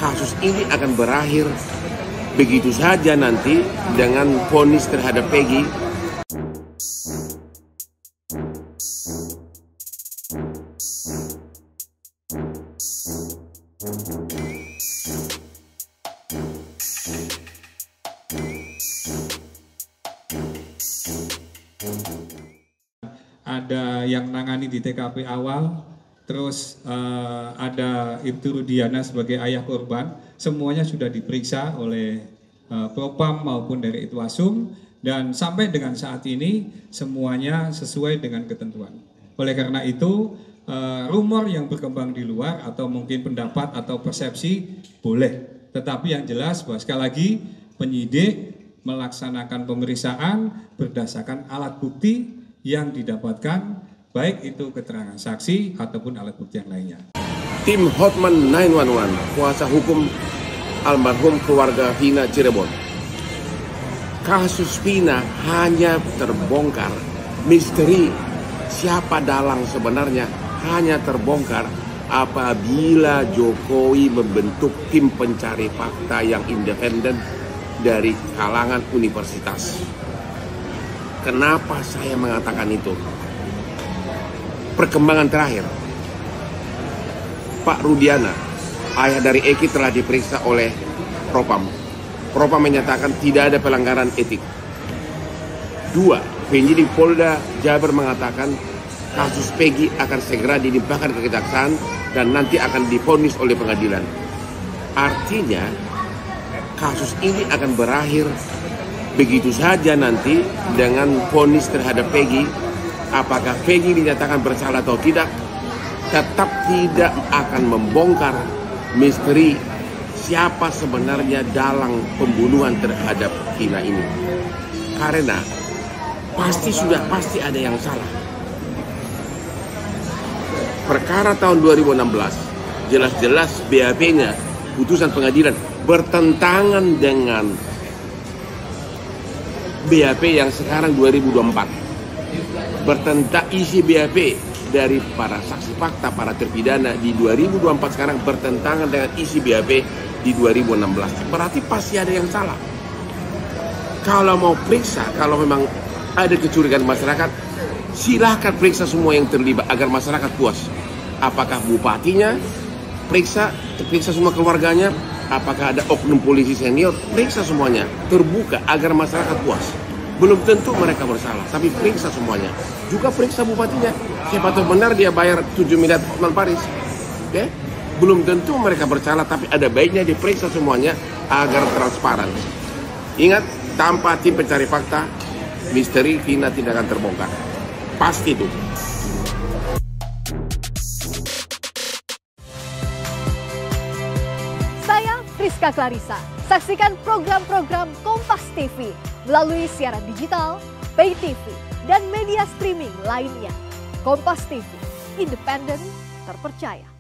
kasus ini akan berakhir begitu saja nanti dengan vonis terhadap Peggy. Ada yang nangani di TKP awal, terus ada Ibtu Rudiana sebagai ayah korban, semuanya sudah diperiksa oleh Propam maupun dari Itwasum, dan sampai dengan saat ini semuanya sesuai dengan ketentuan. Oleh karena itu, rumor yang berkembang di luar atau mungkin pendapat atau persepsi boleh, tetapi yang jelas bahwa sekali lagi penyidik melaksanakan pemeriksaan berdasarkan alat bukti yang didapatkan, baik itu keterangan saksi ataupun alat bukti yang lainnya. Tim Hotman 911, kuasa hukum almarhum keluarga Vina Cirebon. Kasus Vina hanya terbongkar. Misteri siapa dalang sebenarnya hanya terbongkar apabila Jokowi membentuk tim pencari fakta yang independen dari kalangan universitas. Kenapa saya mengatakan itu? Perkembangan terakhir, Pak Rudiana, ayah dari Eki, telah diperiksa oleh Propam. Propam menyatakan tidak ada pelanggaran etik. 2. Penyidik Polda Jabar mengatakan kasus Peggy akan segera dilimpahkan ke kejaksaan dan nanti akan divonis oleh pengadilan. Artinya, kasus ini akan berakhir begitu saja nanti dengan vonis terhadap Peggy. Apakah Peggy dinyatakan bersalah atau tidak, tetap tidak akan membongkar misteri siapa sebenarnya dalang pembunuhan terhadap Vina ini. Karena pasti ada yang salah. Perkara tahun 2016 jelas-jelas BAP-nya, putusan pengadilan, bertentangan dengan BAP yang sekarang 2024. Bertentang isi BAP dari para saksi fakta, para terpidana di 2024 sekarang bertentangan dengan isi BAP di 2016. Berarti pasti ada yang salah. Kalau mau periksa, kalau memang ada kecurigaan masyarakat, silahkan periksa semua yang terlibat agar masyarakat puas. Apakah bupatinya periksa semua keluarganya, apakah ada oknum polisi senior, periksa semuanya, terbuka agar masyarakat puas. Belum tentu mereka bersalah, tapi periksa semuanya. Juga periksa bupatinya, siapa tahu benar dia bayar 7 miliar Hotman Paris. Okay? Belum tentu mereka bersalah, tapi ada baiknya diperiksa semuanya agar transparan. Ingat, tanpa tim pencari fakta, misteri Vina tidak akan terbongkar. Pasti itu. Saya Friska Clarissa. Saksikan program-program Kompas TV melalui siaran digital, pay TV, dan media streaming lainnya. Kompas TV, independen, terpercaya.